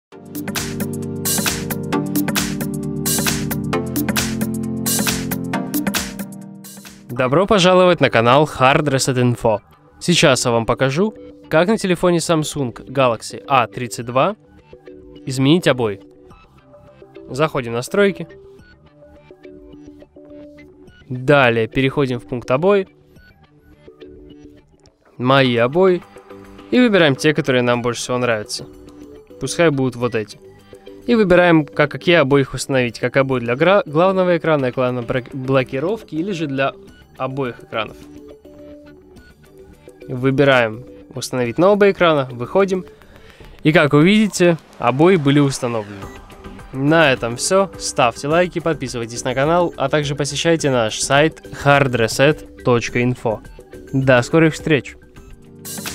Добро пожаловать на канал Hard Reset Info. Сейчас я вам покажу, как на телефоне Samsung Galaxy A32 изменить обои. Заходим в настройки. Далее переходим в пункт обои. Мои обои. И выбираем те, которые нам больше всего нравятся. Пускай будут вот эти. И выбираем, какие обои их установить. Как обои для главного экрана, экрана блокировки или же для обоих экранов. Выбираем установить на оба экрана, выходим. И как вы видите, обои были установлены. На этом все. Ставьте лайки, подписывайтесь на канал, а также посещайте наш сайт hardreset.info. До скорых встреч!